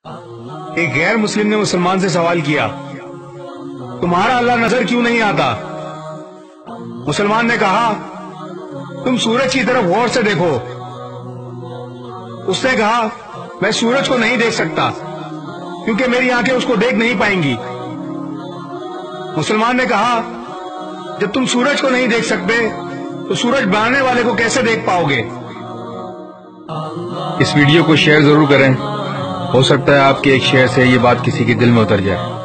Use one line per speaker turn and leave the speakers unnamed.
एक गैर मुस्लिम ने मुसलमान से सवाल किया, तुम्हारा अल्लाह नजर क्यों नहीं आता? मुसलमान ने कहा, तुम सूरज की तरफ गौर से देखो। उसने कहा, मैं सूरज को नहीं देख सकता क्योंकि मेरी आंखें उसको देख नहीं पाएंगी। मुसलमान ने कहा, जब तुम सूरज को नहीं देख सकते तो सूरज बनाने वाले को कैसे देख पाओगे?
इस वीडियो को शेयर जरूर करें। हो सकता है आपके एक शेयर से ये बात किसी के दिल में उतर जाए।